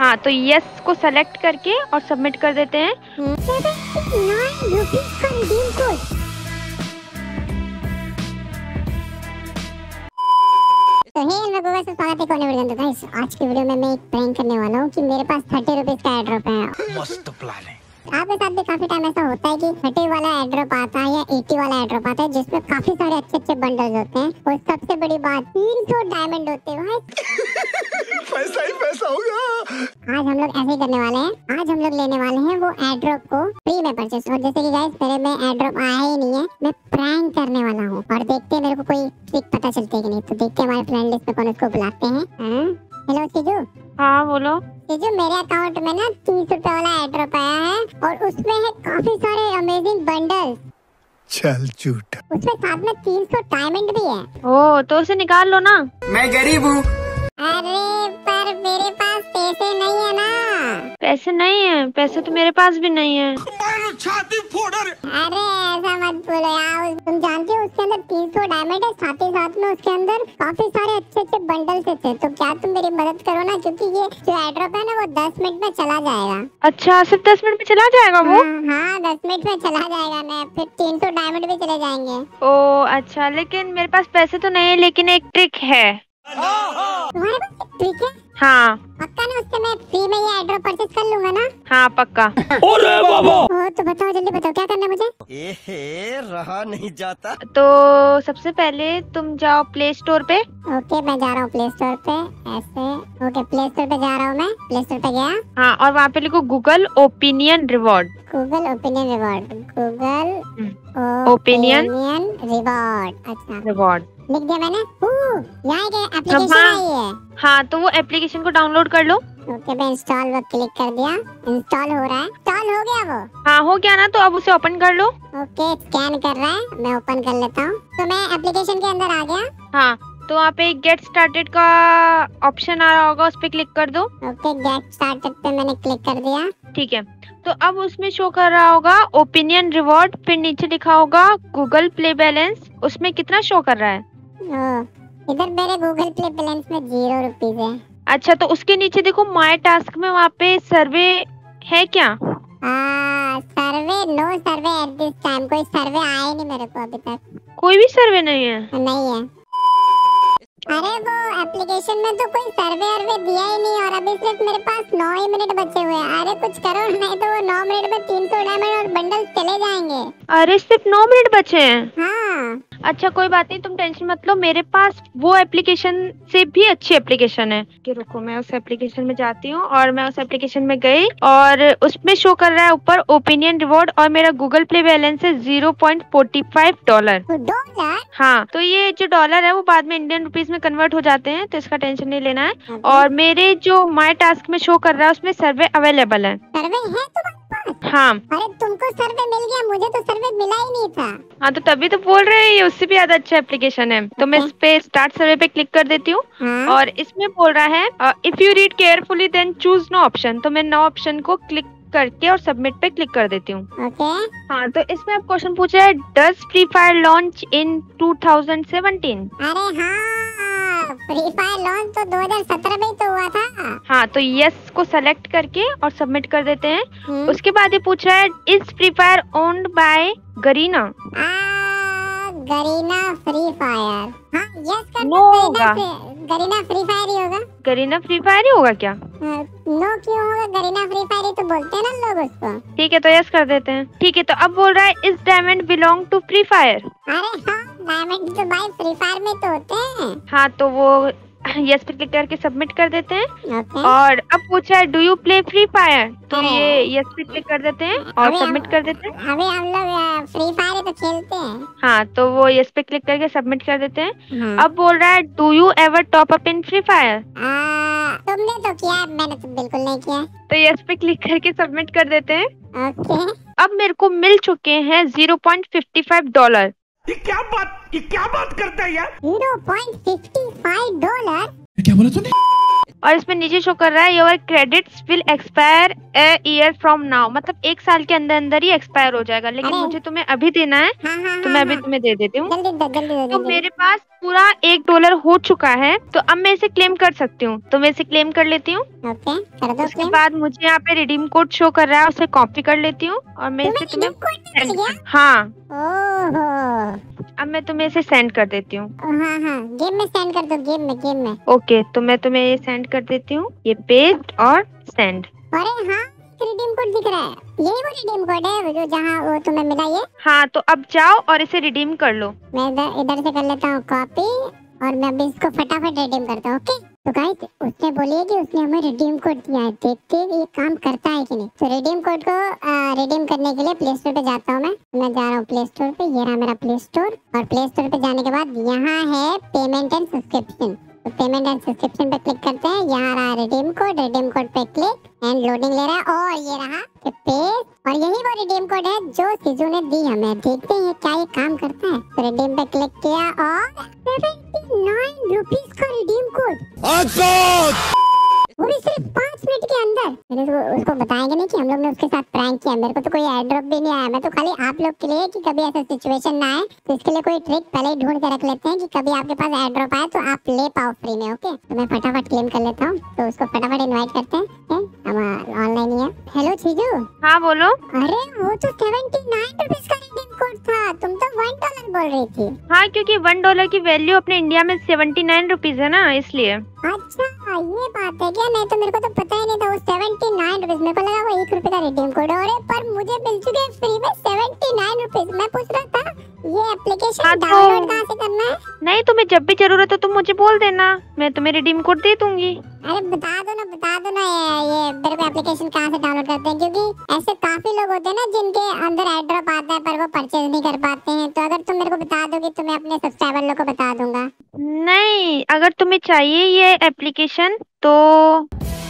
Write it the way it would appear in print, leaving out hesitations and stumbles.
हाँ तो यस को सेलेक्ट करके और सबमिट कर देते हैं। तो हे मैं गोवा से स्वागत है कोने वीडियो। गाइस आज की वीडियो में मैं एक प्रैंक करने वाला हूँ कि मेरे पास 30 रुपीज का एड्रॉप है। मस्त प्लान है। आपके साथ भी काफी टाइम ऐसा होता है कि 30 वाला एड्रॉप आता है या 80 वाला एड्रॉप आता है जिसमें काफी सारे अच्छे बंडल्स होते हैं और सबसे बड़ी बात 300 डायमंड होते हैं भाई। पैसा ही पैसा होगा। आज हम लोग ऐसे ही करने वाले हैं। आज हम लोग लेने वाले हैं वो एड्रॉप को फ्री में परचेस। और जैसे कि गाइस मेरे में एड्रॉप आया ही नहीं है, मैं प्रैंक करने वाला हूँ और देखते हैं मेरे को कोई ट्रिक पता चलती है कि नहीं। तो देखते हैं हमारे फ्रेंड लिस्ट में कौन उसको बुलाते हैं। हेलो सीजू। हाँ बोलो। सीजू मेरे अकाउंट में ना 30 रुपए वाला एड्रॉप आया है और उसमें है काफी सारे अमेजिंग बंडल्स। चल झूठ। उसमें साथ में 300 डायमंड भी है। ओ तो उसे निकाल लो ना। मैं गरीब हूँ। अरे पर मेरे पास पैसे नहीं है ना। पैसे नहीं है? पैसे तो मेरे पास भी नहीं है। छाती फोड़। अरे ऐसा मत बोलो यार। तुम जानते हो उसके अंदर 300 डायमंड है, साथ ही साथ में उसके अंदर काफी सारे अच्छे बंडल थे। तो क्या तुम मेरी मदद करो ना, क्योंकि ये जो एड्रॉप है ना वो 10 मिनट में चला जाएगा। अच्छा सिर्फ 10 मिनट में चला जाएगा वो? हाँ 10 मिनट में चला जाएगा ना, फिर 300 डायमंड भी चले जाएंगे। ओ अच्छा, लेकिन मेरे पास पैसे तो नहीं है, लेकिन एक ट्रिक है। तुम्हारे पास ट्रिक है? हाँ पक्का ना, उससे मैं फ्री में ये एड्रॉप परचेज कर लूंगा ना? हाँ पक्का। अरे बाबा। तो बताओ, जल्दी बताओ क्या करना है मुझे। रहा नहीं जाता। तो सबसे पहले तुम जाओ प्ले स्टोर पे। ओके मैं जा रहा हूँ प्ले स्टोर पे। ऐसे ओके प्ले स्टोर पे जा रहा हूँ मैं। प्ले स्टोर पे गया। हाँ और वहाँ पे लिखो Google opinion reward. Google opinion reward. Google opinion reward. अच्छा रिवॉर्ड लिख दिया मैंने। यहाँ एक एप्लीकेशन आई है। हाँ तो वो एप्लीकेशन को डाउनलोड कर लो। ओके मैं इंस्टॉल पर क्लिक कर दिया। इंस्टॉल हो रहा है। इंस्टॉल हो गया वो? हाँ हो गया ना, तो अब उसे ओपन कर लो। ओके स्कैन कर रहा है, मैं ओपन कर लेता हूँ। तो मैं एप्लीकेशन के अंदर आ गया। हाँ तो वहाँ पे गेट स्टार्टेड का ऑप्शन आ रहा होगा, उस पे क्लिक कर दो। ओके गेट स्टार्टेड पे मैंने क्लिक कर दिया। ठीक है, तो अब उसमें शो कर रहा होगा ओपिनियन रिवॉर्ड, फिर नीचे लिखा होगा गूगल प्ले बैलेंस। उसमें कितना शो कर रहा है? इधर मेरे गूगल प्ले बैलेंस में 0 रुपीज है। अच्छा तो उसके नीचे देखो माय टास्क में वहाँ पे सर्वे है क्या? Survey no survey at this time. कोई सर्वे आया ही नहीं मेरे को अभी तक। कोई भी सर्वे नहीं है? नहीं है। अरे वो एप्लीकेशन में तो कोई सर्वे दिया ही नहीं और अभी सिर्फ मेरे पास 9 ही मिनट बचे हुए हैं। अरे कुछ करो, नहीं तो वो 9 मिनट में 300 डायमंड और बंडल चले जाएंगे। अरे सिर्फ 9 मिनट बचे हैं? हाँ अच्छा कोई बात नहीं, तुम टेंशन मत लो। मेरे पास वो एप्लीकेशन से भी अच्छी एप्लीकेशन है कि रुको मैं उस एप्लीकेशन में जाती हूँ। और मैं उस एप्लीकेशन में गई और उसमें शो कर रहा है ऊपर ओपिनियन रिवॉर्ड और मेरा गूगल प्ले बैलेंस है $0.45। हाँ तो ये जो डॉलर है वो बाद में इंडियन रुपीस में कन्वर्ट हो जाते हैं, तो इसका टेंशन नहीं लेना है। और मेरे जो माय टास्क में शो कर रहा है उसमें सर्वे अवेलेबल है। सर्वे है तुम्हारे पास? हाँ। अरे तुमको सर्वे मिल गया, मुझे तो सर्वे मिला ही नहीं था। हाँ तो तभी तो बोल रहे हैं, ये उससे भी ज्यादा अच्छा एप्लीकेशन है। तो मैं इस पे स्टार्ट सर्वे पे क्लिक कर देती हूँ। और इसमें बोल रहा है if you read carefully then choose no option. तो मैं नो ऑप्शन को क्लिक करके और सबमिट पे क्लिक कर देती हूँ। हाँ तो इसमें अब क्वेश्चन पूछा है does free fire launch in 2017? अरे हाँ फ्री फायर लॉन्च तो 2017 में ही तो हुआ था। हाँ तो यस को सेलेक्ट करके और सबमिट कर देते हैं। उसके बाद ये पूछ रहा है is free fire owned by Garena? Garena free fire. हाँ यस कर नो होगा। गरीना फ्री फायर ही होगा। गरीना फ्री फायर ही होगा क्या? नो क्यों होगा? गरीना फ्री फायर ही तो बोलते हैं ना लोग उसको। ठीक है तो यस कर देते हैं। ठीक है तो अब बोल रहा है is diamond belong to free fire? अरे हाँ डायमंड तो भाई फ्री फायर में तो होते हैं। हाँ तो वो यस पे क्लिक करके सबमिट कर देते हैं। और अब पूछा है do you play free fire? तो ये यस पे क्लिक कर देते हैं और सबमिट कर देते हैं। अभी हम लोग फ्री फायर तो खेलते हैं। हाँ तो वो यस पे क्लिक करके सबमिट कर देते हैं। अब बोल रहा है do you ever top up in free fire? तुमने तो किया, मैंने तो बिल्कुल नहीं किया। तो यस पे क्लिक करके सबमिट कर देते हैं। ओके अब मेरे को मिल चुके हैं $0.55। ये क्या बात करता है यार? $0.55? क्या बोला तूने? और इसमें नीचे शो कर रहा है your credits will expire a year from now, मतलब 1 साल के अंदर अंदर ही एक्सपायर हो जाएगा, लेकिन अरे। मुझे तुम्हें अभी देना है। हाँ, तो मैं अभी तुम्हें दे देती हूँ। जल्दी दो, जल्दी दो, तो जल्दी। मेरे पास पूरा $1 हो चुका है, तो अब मैं इसे क्लेम कर सकती हूँ, तो मैं इसे क्लेम कर लेती हूँ। ओके, कर दो उसके क्लेम। बाद मुझे यहाँ पे रिडीम कोड शो कर रहा है, उसे कॉपी कर लेती हूँ और मैं इसे तुम्हें सेंड कर। हाँ, ओहो। अब मैं तुम्हें इसे सेंड कर देती हूँ। हाँ, गेम में सेंड कर दो, गेम में। ओके, तो मैं तुम्हें ये सेंड कर देती हूँ, ये पेस्ट और सेंड। अरे हाँ, रिडीम कोड दिख रहा है, यही वो रिडीम कोड है जो जहाँ वो तुम्हें मिला ये। हाँ, तो अब जाओ और इसे रिडीम कर लो। मैं इधर से कर लेता हूँ कॉपी, और मैं अभी इसको फटाफट रिडीम करता हूँ। ओके, तो गाइस उसने बोली है कि उसने हमें रिडीम कोड दिया है, देखते हैं ये काम करता है कि नहीं। तो रिडीम कोड को रिडीम करने के लिए प्ले स्टोर पे जाता हूँ। मैं जा रहा हूँ प्ले स्टोर पे, ये रहा मेरा प्ले स्टोर। और प्ले स्टोर पे जाने के बाद यहाँ है पेमेंट एंड सब्सक्रिप्शन, तो पेमेंट एंड सब्सक्रिप्शन पे क्लिक करते हैं। यहाँ रहा रिडीम कोड पे क्लिक एंड लोडिंग ले रहा है, और ये रहा पेस्ट, और यही वो रिडीम कोड है जो सिजू ने दी हमें। देखते हैं क्या ये काम करता है। तो रिडीम पे क्लिक किया और 79 रुपीस का रिडीम कोड, वो भी सिर्फ 5 मिनट के अंदर। मैंने उसको बताएंगे नहीं कि हम लोग ने उसके साथ प्रैंक किया। मेरे को तो कोई एयर ड्रॉप भी नहीं आया, मैं तो खाली आप लोग के लिए कि कभी ऐसा सिचुएशन ना आए, तो इसके लिए कोई ट्रिक पहले ही ढूंढ के रख लेते हैं कि कभी आपके पास एयर ड्रॉप आए तो आप ले पाओ फ्री में। ओके, तो मैं फटाफट क्लेम कर लेता हूँ। तो उसको फटाफट इनवाइट करते हैं, हम ऑनलाइन ही है। हेलो चीजू। हाँ बोलो। अरे वो तो 79 रुपीस का रिडीम कोड था, तुम तो $1 बोल रही थी। हाँ, क्योंकि $1 की वैल्यू अपने इंडिया में 79 रुपीज है ना, इसलिए। अच्छा, ये बात है क्या? नहीं तो मेरे को तो पता ही नहीं था वो 79 रुपीस। मेरे को लगा वो ₹1 का रिडीम कोड है, पर मुझे मिल चुके हैं फ्री में 79 रुपीस। मैं पूछ रहा था ये एप्लीकेशन हाँ, डाउनलोड कहाँ से करना है? नहीं, तुम्हें जब भी जरूरत हो तुम मुझे बोल देना, मैं तुम्हें रिडीम कोड दे दूंगी। अरे बता दो ना ये मेरे को एप्लीकेशन कहाँ से डाउनलोड करते हैं, क्योंकि ऐसे काफी लोग होते हैं ना जिनके अंदर एयर ड्रॉप आता है पर वो परचेज नहीं कर पाते हैं। तो अगर तुम मेरे को बता दोगे तो मैं अपने सब्सक्राइबर लोग को बता दूंगा। नहीं, अगर तुम्हें चाहिए ये एप्लीकेशन तो